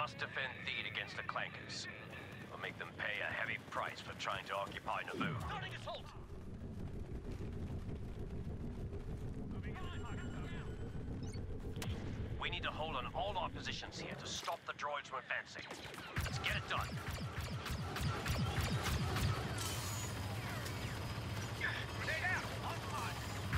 must defend Theed against the Clankers. We'll make them pay a heavy price for trying to occupy Naboo. Starting assault! We need to hold on all our positions here to stop the droids from advancing. Let's get it done. Grenade out! Online!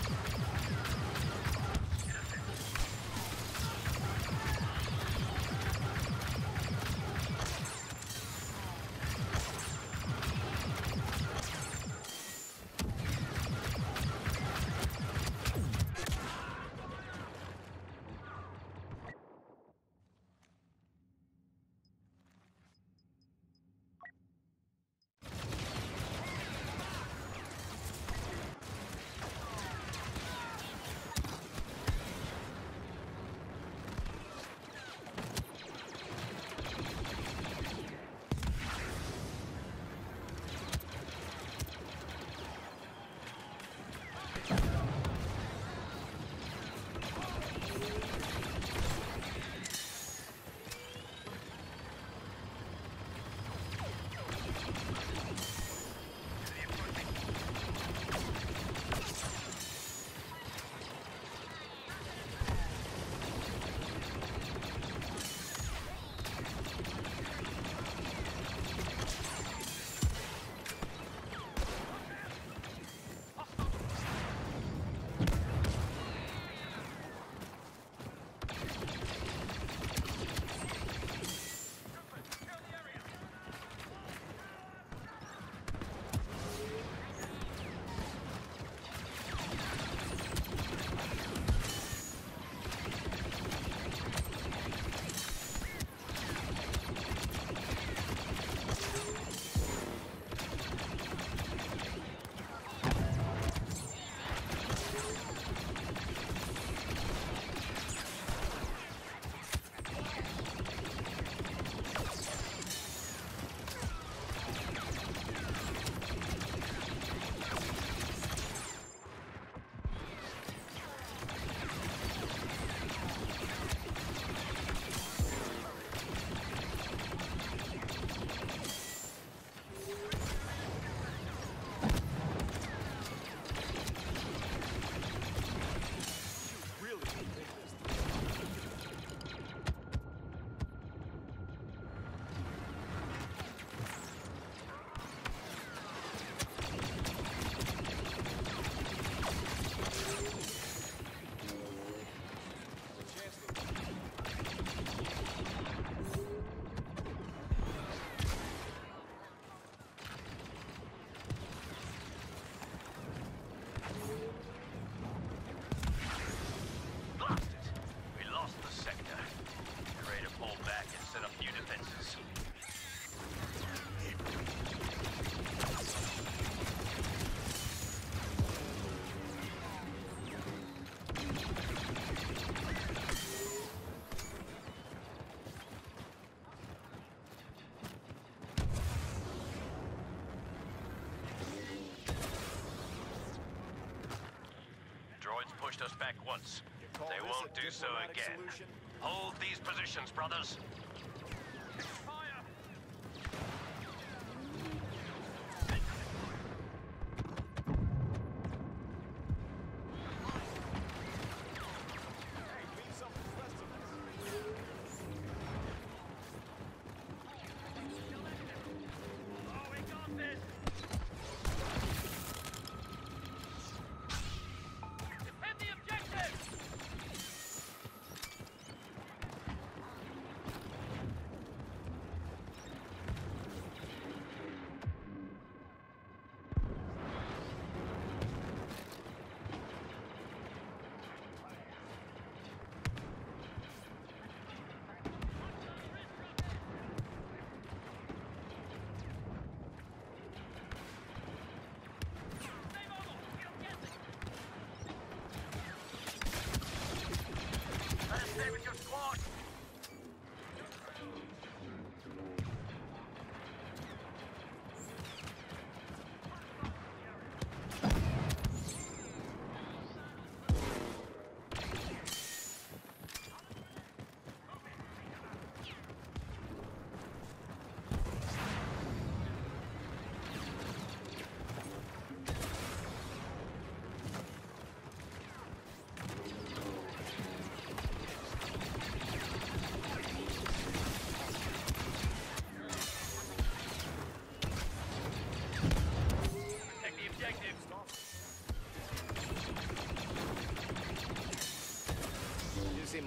Pushed us back once. They won't do so again. Solution? Hold these positions, brothers.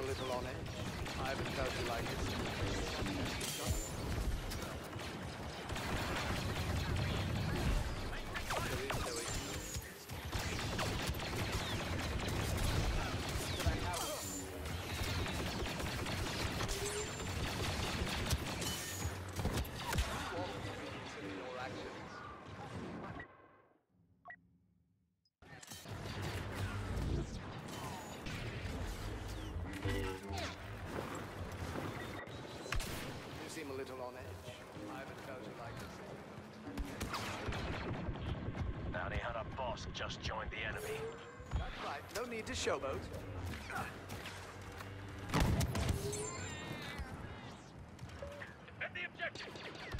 little on edge. I haven't felt you like this. A little on edge. I haven't felt you like this. Bounty hunter boss just joined the enemy. That's right. No need to showboat. Defend the objective!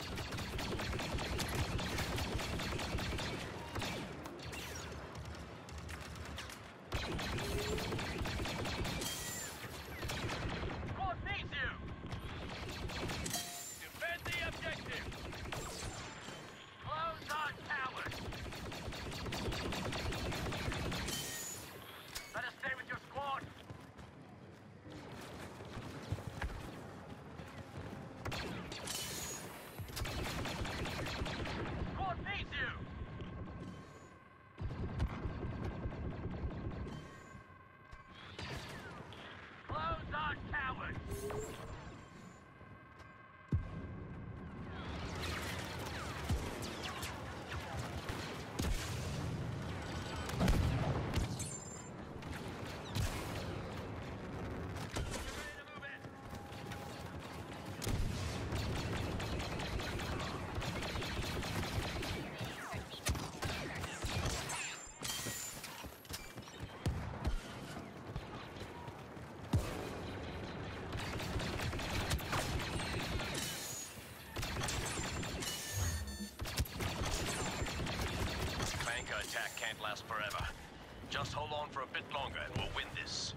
Attack can't last forever. Just hold on for a bit longer and we'll win this.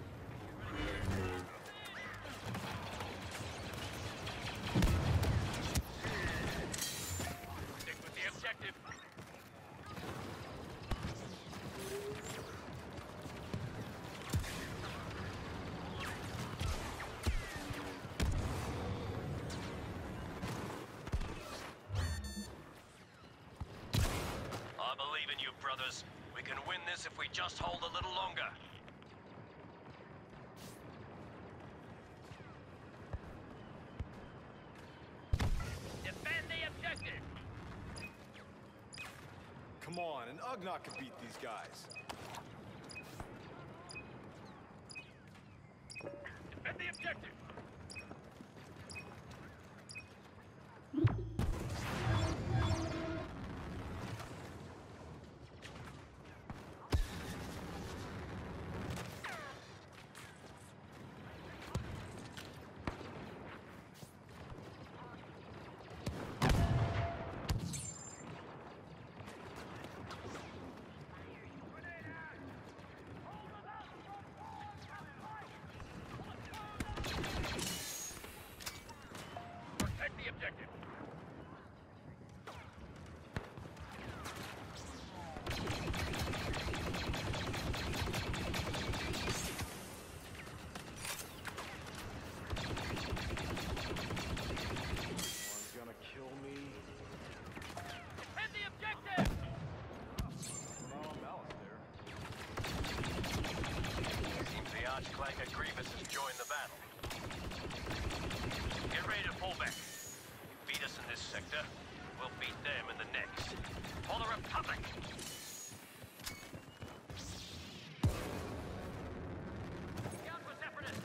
Stick with the objective. Brothers, we can win this if we just hold a little longer. Defend the objective! Come on, an Ugnaught can beat these guys. Defend the objective! Clanker Grievous has joined the battle. Get ready to pull back. Beat us in this sector, we'll beat them in the next. For the Republic! Scout for Separatists!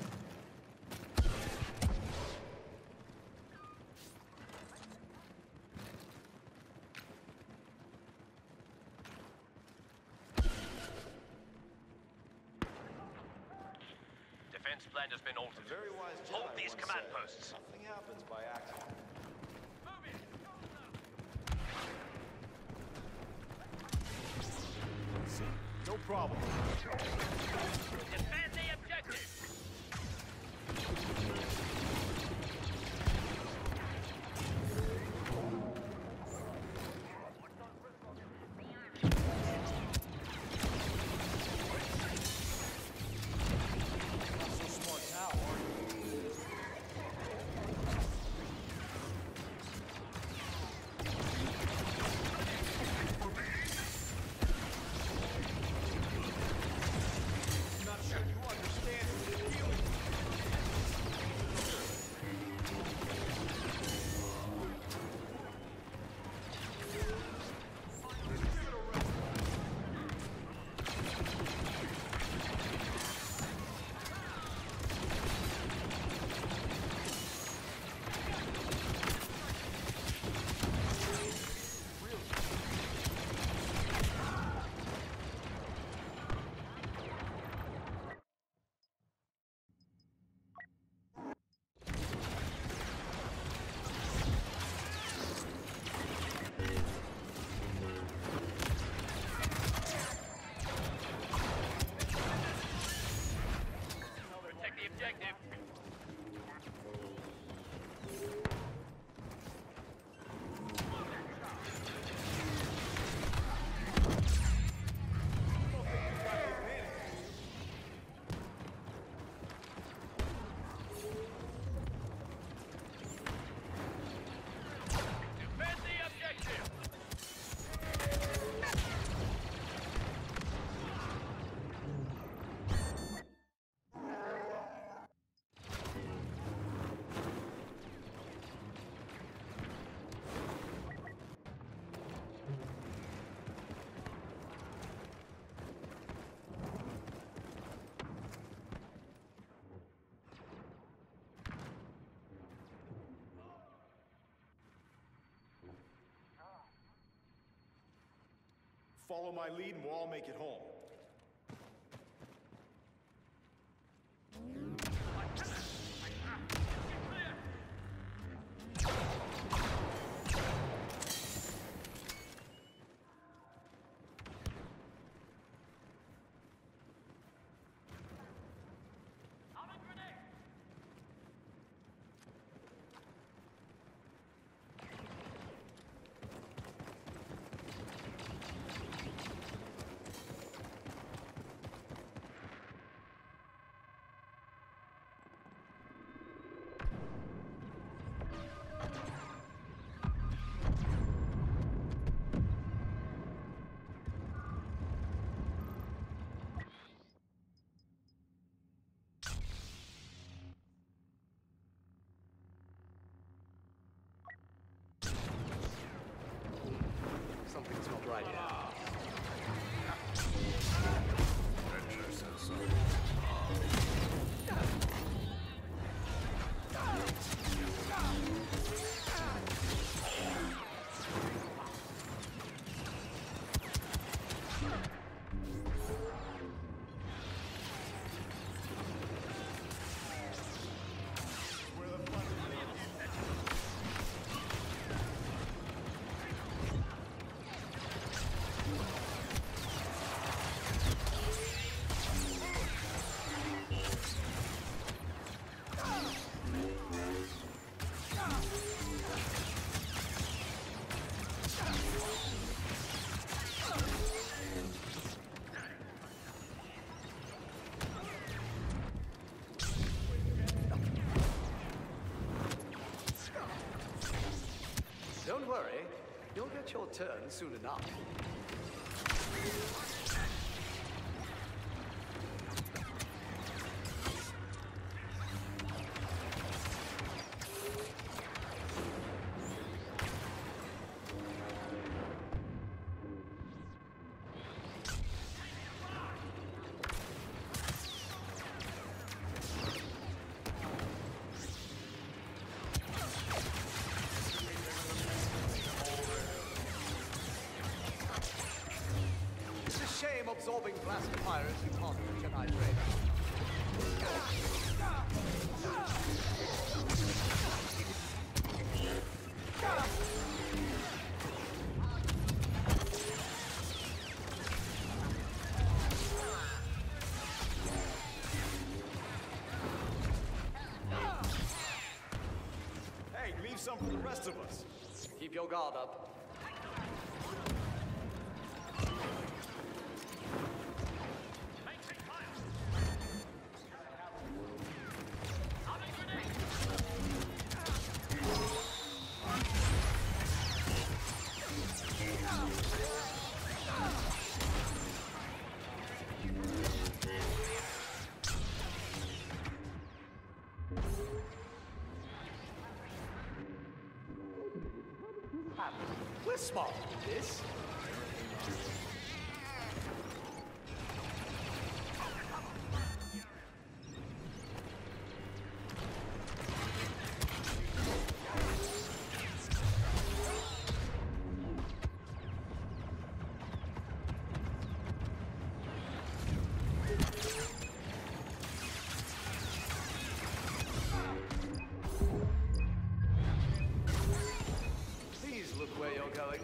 Defense plan has been altered. Very wise Jedi Hold these once command said, posts. Nothing happens by accident. No problem. Defend the objective! Follow my lead and we'll all make it home. Something's not right here. Don't worry, you'll get your turn soon enough. Shame absorbing blast pirates you can't reach an hydrate. Hey, leave some for the rest of us. Keep your guard up. We're smart with this. Please look where you're going.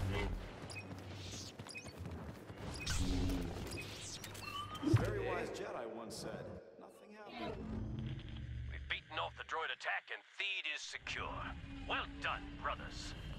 Very wise Jedi once said, nothing happened. We've beaten off the droid attack and Theed is secure. Well done, brothers.